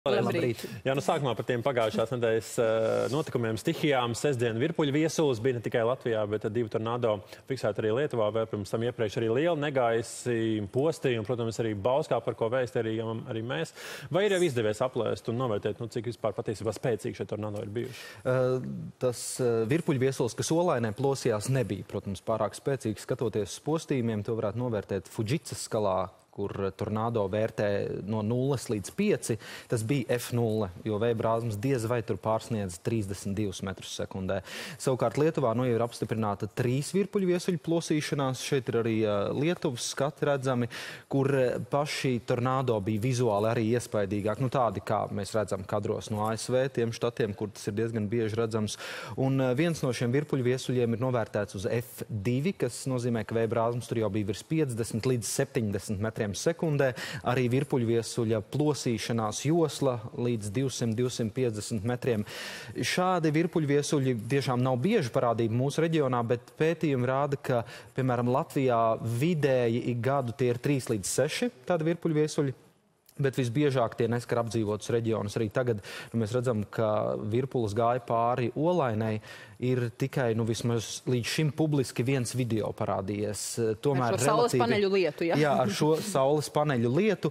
Labrīt. Jā, sākumā par tiem pagājušās nedēļas notikumiem, stihijām. Sestdien virpuļu viesulis bija ne tikai Latvijā, bet 2 tornado fiksēti arī Lietuvā, vēl pirms tam iepriekš arī liela negaisi, posti un, protams, arī Bauskā, par ko vēstījām arī mēs. Vai ir jau izdevies aplēst un novērtēt, cik vispār patiesībā spēcīgi šie tornado ir bijuši? Tas virpuļu viesulis, kas Olainē plosījās, nebija, protams, pārāk spēcīgs. Skatoties uz postījumiem, to varētu novērtēt Fudžicas skalā, kur tornado vērtē no 0 līdz 5. Tas bija F0, jo vēja brāzmas diez vai tur pārsniedz 32 metrus sekundē. Savukārt Lietuvā jau ir apstiprināta 3 virpuļu viesuļu plosīšanās. Šeit ir arī Lietuvas skati redzami, kur paši tornado bija vizuāli arī iespaidīgāk. Tādi, kā mēs redzam kadros no ASV, tiem štatiem, kur tas ir diezgan bieži redzams. Un viens no šiem virpuļu viesuļiem ir novērtēts uz F2, kas nozīmē, ka vēja brāzmas tur jau bija virs 50 līdz 70 metriem sekundē, arī virpuļu viesuļa plosīšanās josla līdz 200–250 metriem. Šādi virpuļu viesuļi tiešām nav bieži parādība mūsu reģionā, bet pētījumi rāda, ka, piemēram, Latvijā vidēji ik gadu tie ir 3 līdz 6 tādi virpuļu viesuļi. Bet visbiežāk tie neskar apdzīvotus reģionus. Arī tagad mēs redzam, ka virpulis gāja pāri Olainai. Ir tikai vismaz līdz šim publiski viens video parādījies. Tomēr ar šo saules paneļu lietu, ja? Jā, ar šo saules paneļu lietu.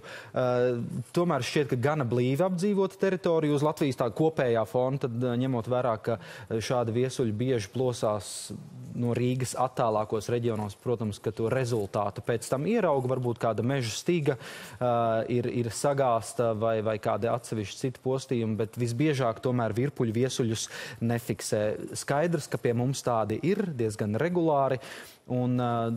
Tomēr šķiet, ka gana blīvi apdzīvota teritorija uz Latvijas tā kopējā fona, tad ņemot vērā, ka šādi viesuļi bieži plosās no Rīgas attālākos reģionos, protams, ka to rezultātu pēc tam ierauga, varbūt kāda meža stiga ir sagāsta vai kādi atsevišķi citi postījumi, bet visbiežāk tomēr virpuļu viesuļus nefiksē. Skaidrs, ka pie mums tādi ir diezgan regulāri, un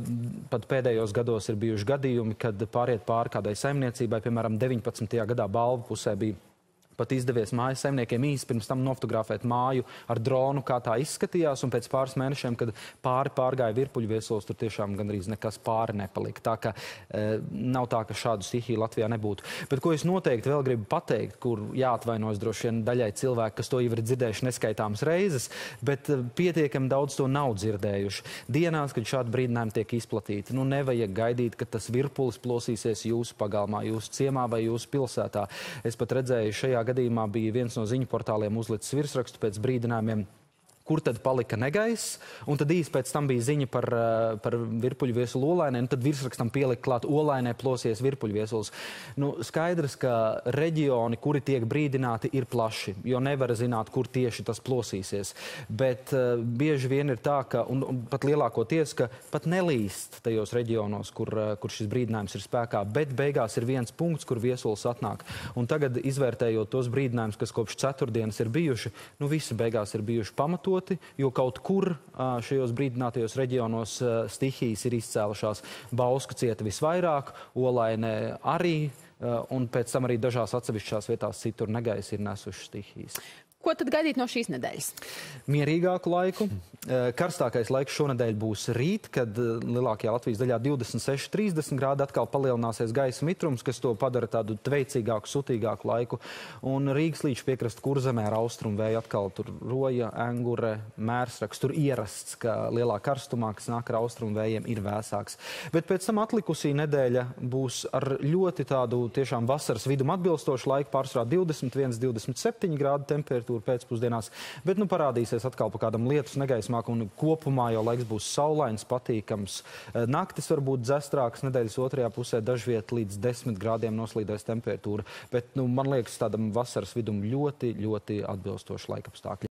pat pēdējos gados ir bijuši gadījumi, kad pāriet pāri kādai saimniecībai, piemēram, 19. gadā Balvu pusē bija pat izdevies mājas saimniekiem īsi pirms tam nofotografēt māju ar dronu, kā tā izskatījās, un pēc pāris mēnešiem, kad pārgāja virpuļu viesulis, tur tiešām gandrīz nekas pāri nepalika. Tā ka nav tā, ka šādu stihiju Latvijā nebūtu. Bet ko es noteikti vēl gribu pateikt, kur jāatvainojas droši vien daļai cilvēki, kas to jau ir dzirdējuši neskaitāmas reizes, bet pietiekami daudz to nav dzirdējuši. Dienās, kad šādi brīdinājumi tiek izplatīti, nevajag gaidīt, ka tas virpulis plosīsies jūsu pagalmā, jūsu ciemā vai jūsu pilsētā. Es pat redzēju, šajā gadījumā bija viens no ziņu portāliem uzlicis virsrakstu pēc brīdinājumiem, kur tad palika negaiss, un tad īsi pēc tam bija ziņa par virpuļu viesuli Olainē, un tad virsrakstam pielikt klāt Olainē plosies virpuļu viesulis. Skaidrs, ka reģioni, kuri tiek brīdināti, ir plaši, jo nevar zināt, kur tieši tas plosīsies. Bet bieži vien ir tā, ka, un pat lielākoties, ka pat nelīst tajos reģionos, kur šis brīdinājums ir spēkā, bet beigās ir viens punkts, kur viesulis atnāk. Un tagad, izvērtējot tos brīdinājumus, kas kopš ceturtdienas ir bijuši, visi beigās ir bijuši pamatoti, jo kaut kur šajos brīdinātajos reģionos stihijas ir izcēlušās. Bauska cieta visvairāk, Olainē arī, un pēc tam arī dažās atsevišķās vietās citur negaisi ir nesuši stihijas. Ko tad gaidīt no šīs nedēļas? Mierīgāku laiku. Karstākais laiks šonedēļ būs rīt, kad lielākajā Latvijas daļā 26–30 grādi atkal palielināsies gaisa mitrums, kas to padara tādu tveicīgāku, sutīgāku laiku. Un Rīgas līča piekrasta Kurzemē ar austrumu vēju atkal tur roja, engure, mērsraks. Tur ierasts, ka lielā karstumā, kas nāk ar austrumu vējiem, ir vēsāks. Bet pēc tam atlikusī nedēļa būs ar ļoti tādu tiešām vasaras vidum atbilstošu laiku, pārsvarā 21–27 grādu temperatūru pēcpusdienās, bet parādīsies atkal pa kādam lietus negaismāk, un kopumā jau laiks būs saulains, patīkams. Naktis var būt dzestrākas, nedēļas otrajā pusē dažviet līdz 10 grādiem noslīdēs temperatūra, bet man liekas tādam vasaras vidum ļoti, ļoti atbilstoši laikapstākļi.